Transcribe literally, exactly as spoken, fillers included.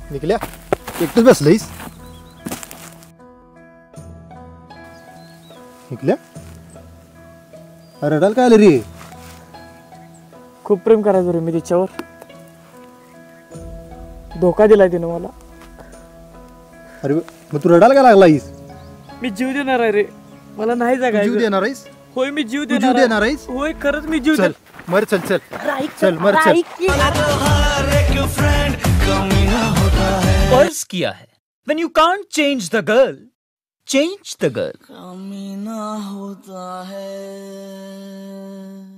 निखल्या एकटंच बसलंयस? निखल्या रडायला काय आलं रे? खूप प्रेम करायचो रे मी तिच्यावर. धोका दिलाय तिने मला. अरे मग तू रडायला काय लागलायस? मी जीव देणार आहे रे. मला नाही जगायचं. जीव देणार आहेस? होय मी जीव तू जीव देणार आहेस? होय खरंच मी जीव चल मर चल चल चल मर चल. फर्ज किया है when you can't change the girl, change the girl. कमीना होता है.